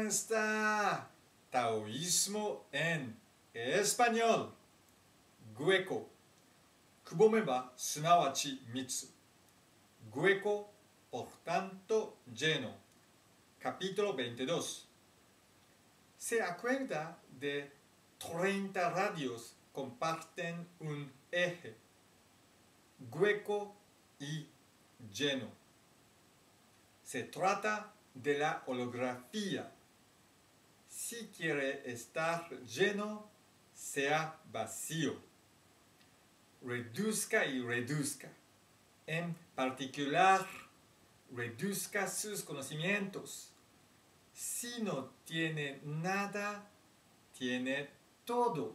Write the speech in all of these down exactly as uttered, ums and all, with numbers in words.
está? Taoísmo en español. Gueco. Kubomeba, sunawachi mitsu. Gueco, por tanto, lleno. Capítulo veintidós. Se acuerda de treinta radios comparten un eje. Hueco y lleno. Se trata de la holografía. Si quiere estar lleno, sea vacío. Reduzca y reduzca. En particular, reduzca sus conocimientos. Si no tiene nada, tiene todo.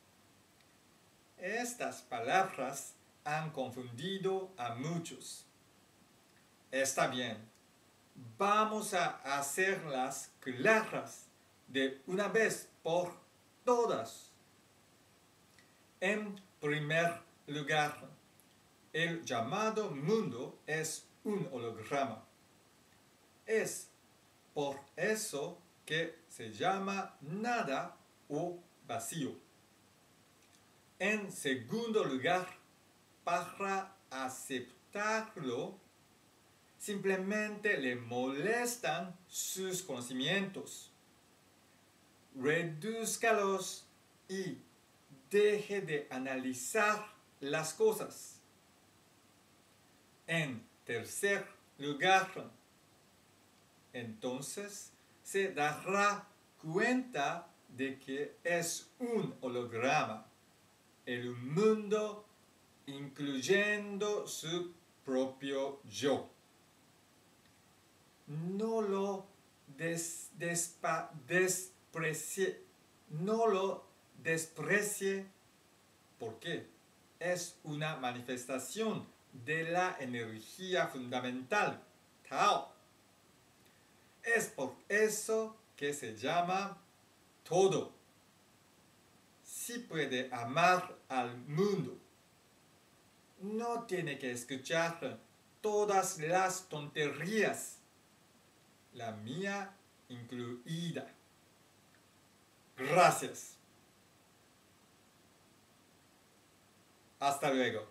Estas palabras han confundido a muchos. Está bien, vamos a hacerlas claras de una vez por todas. En primer lugar, el llamado mundo es un holograma. Es por eso que se llama nada o vacío. En segundo lugar, para aceptarlo, simplemente le molestan sus conocimientos. Redúzcalos y deje de analizar las cosas. En tercer lugar, entonces se dará cuenta de que es un holograma, el mundo incluyendo su propio yo. No lo des, despa, desprecie, no lo desprecie, porque es una manifestación de la energía fundamental, Tao. Es por eso que se llama todo. Si puede amar al mundo, no tiene que escuchar todas las tonterías, la mía incluida. Gracias. Hasta luego.